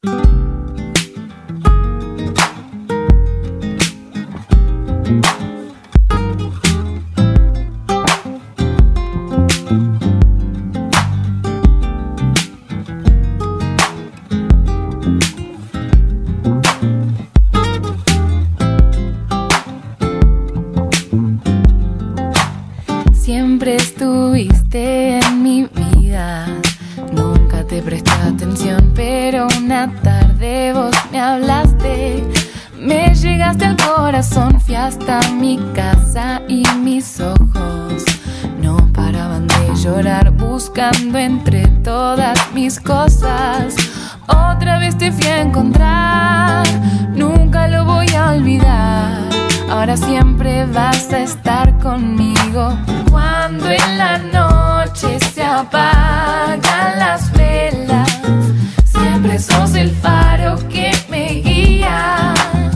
Siempre estuviste en mi vida, nunca te presté atención, pero una tarde vos me hablaste, me llegaste al corazón, fui hasta mi casa y mis ojos no paraban de llorar, buscando entre todas mis cosas. Otra vez te fui a encontrar, nunca lo voy a olvidar. Ahora siempre vas a estar conmigo. Cuando en la noche se apagan las velas, siempre sos el faro que me guía.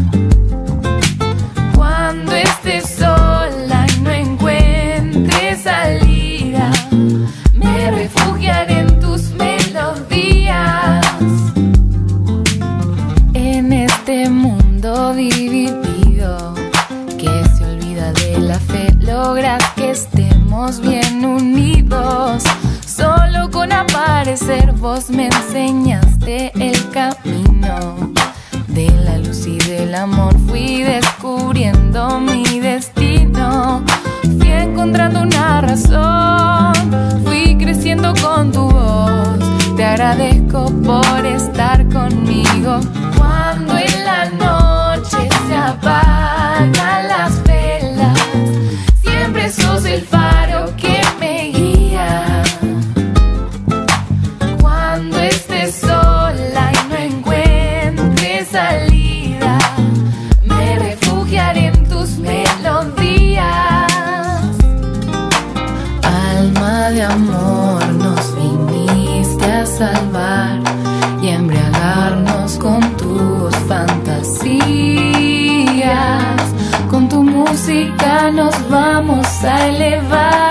Cuando estés sola y no encuentres salida, me refugiaré en tus melodías. En este mundo dividido que se olvida de la fe, logras que estemos bien unidos. Solo con aparecer vos me enseñaste el camino de la luz y del amor. Fui descubriendo mi destino, fui encontrando una razón, fui creciendo con tu voz. Te agradezco por estar conmigo. Cuando en la noche se apagan las velas, siempre sos el faro que me guía. Cuando estés sola y no encuentres salida, me refugiaré en tus melodías. Alma de amor, nos viniste a salvar y a embriagarnos con tus fantasías. Con tu música nos vamos a elevar.